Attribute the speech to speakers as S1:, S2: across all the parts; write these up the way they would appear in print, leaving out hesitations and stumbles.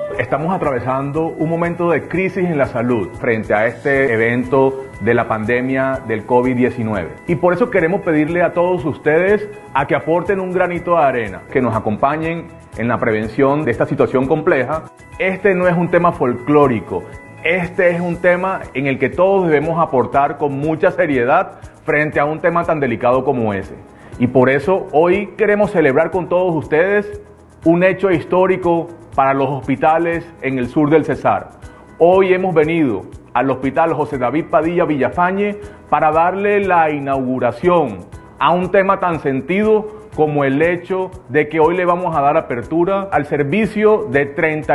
S1: Estamos atravesando un momento de crisis en la salud frente a este evento de la pandemia del COVID-19. Y por eso queremos pedirle a todos ustedes a que aporten un granito de arena, que nos acompañen en la prevención de esta situación compleja. Este no es un tema folclórico, este es un tema en el que todos debemos aportar con mucha seriedad frente a un tema tan delicado como ese. Y por eso hoy queremos celebrar con todos ustedes un hecho histórico para los hospitales en el sur del Cesar. Hoy hemos venido al Hospital José David Padilla Villafañe para darle la inauguración a un tema tan sentido como el hecho de que hoy le vamos a dar apertura al servicio de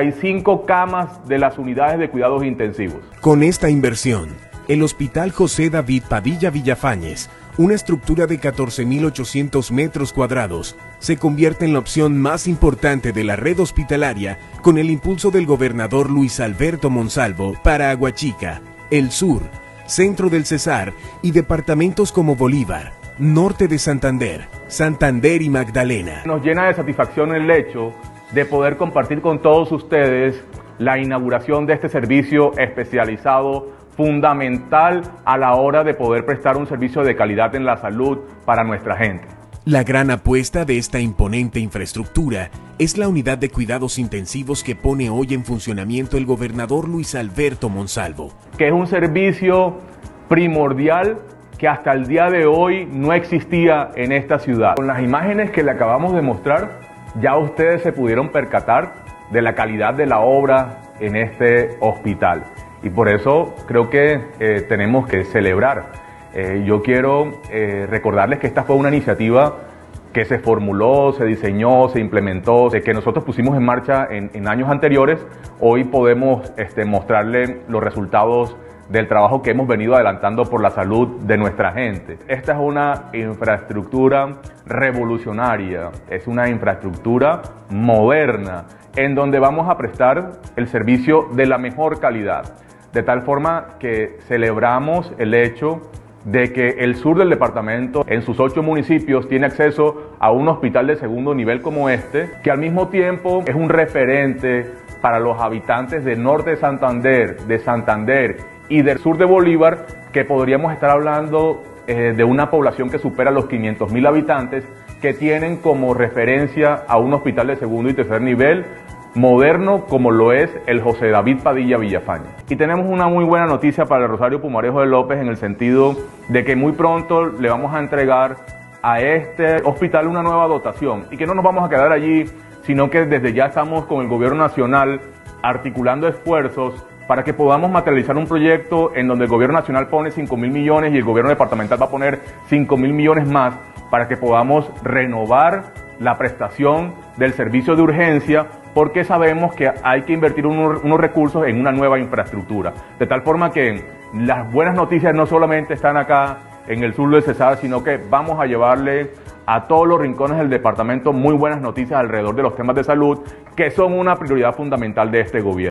S1: 35 camas de las unidades de cuidados intensivos.
S2: Con esta inversión, el Hospital José David Padilla Villafañez, una estructura de 14.800 metros cuadrados, se convierte en la opción más importante de la red hospitalaria con el impulso del gobernador Luis Alberto Monsalvo para Aguachica, el sur, centro del Cesar y departamentos como Bolívar, norte de Santander, Santander y Magdalena.
S1: Nos llena de satisfacción el hecho de poder compartir con todos ustedes la inauguración de este servicio especializado fundamental a la hora de poder prestar un servicio de calidad en la salud para nuestra gente.
S2: La gran apuesta de esta imponente infraestructura es la unidad de cuidados intensivos que pone hoy en funcionamiento el gobernador Luis Alberto Monsalvo.
S1: Que es un servicio primordial que hasta el día de hoy no existía en esta ciudad. Con las imágenes que le acabamos de mostrar, ya ustedes se pudieron percatar de la calidad de la obra en este hospital. Y por eso creo que tenemos que celebrar. Yo quiero recordarles que esta fue una iniciativa que se formuló, se diseñó, se implementó, que nosotros pusimos en marcha en años anteriores. Hoy podemos mostrarle los resultados del trabajo que hemos venido adelantando por la salud de nuestra gente. Esta es una infraestructura revolucionaria, es una infraestructura moderna, en donde vamos a prestar el servicio de la mejor calidad. De tal forma que celebramos el hecho de que el sur del departamento, en sus 8 municipios, tiene acceso a un hospital de segundo nivel como este, que al mismo tiempo es un referente para los habitantes del norte de Santander y del sur de Bolívar, que podríamos estar hablando de una población que supera los 500.000 habitantes, que tienen como referencia a un hospital de segundo y tercer nivel, moderno como lo es el José David Padilla Villafañe. Y tenemos una muy buena noticia para el Rosario Pumarejo de López en el sentido de que muy pronto le vamos a entregar a este hospital una nueva dotación y que no nos vamos a quedar allí, sino que desde ya estamos con el gobierno nacional articulando esfuerzos para que podamos materializar un proyecto en donde el gobierno nacional pone 5.000 millones y el gobierno departamental va a poner 5.000 millones más para que podamos renovar la prestación del servicio de urgencia, porque sabemos que hay que invertir unos recursos en una nueva infraestructura. De tal forma que las buenas noticias no solamente están acá en el sur del Cesar, sino que vamos a llevarle a todos los rincones del departamento muy buenas noticias alrededor de los temas de salud, que son una prioridad fundamental de este gobierno.